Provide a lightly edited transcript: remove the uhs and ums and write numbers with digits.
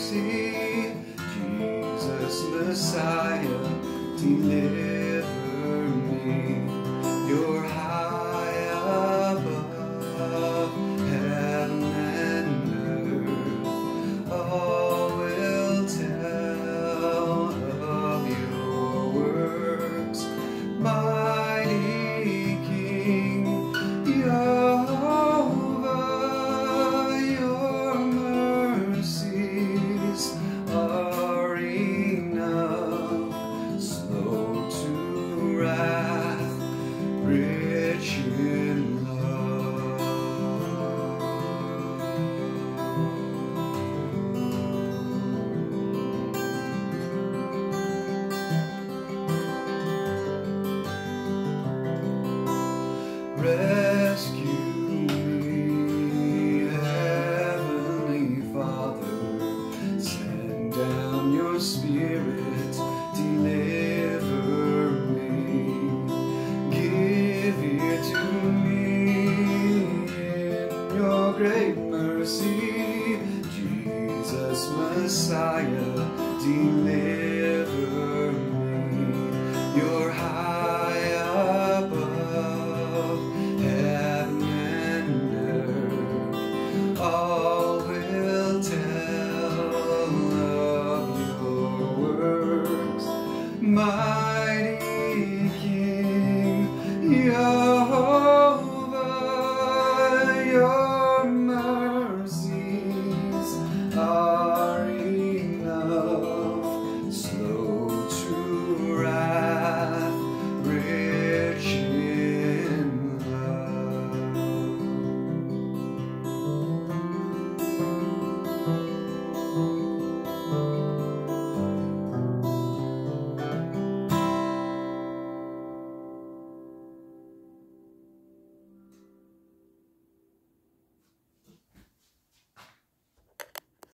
mercy. Jesus, Messiah, deliver me. You're high above heaven and earth. All will tell of your works. Mighty King, Jehovah, your mercies are enough. Slow to wrath, rich in love. Rescue me, Heavenly Father. Send down your Spirit, deliver me. Give ear to me in your great mercy. Jesus, Messiah, deliver me. Your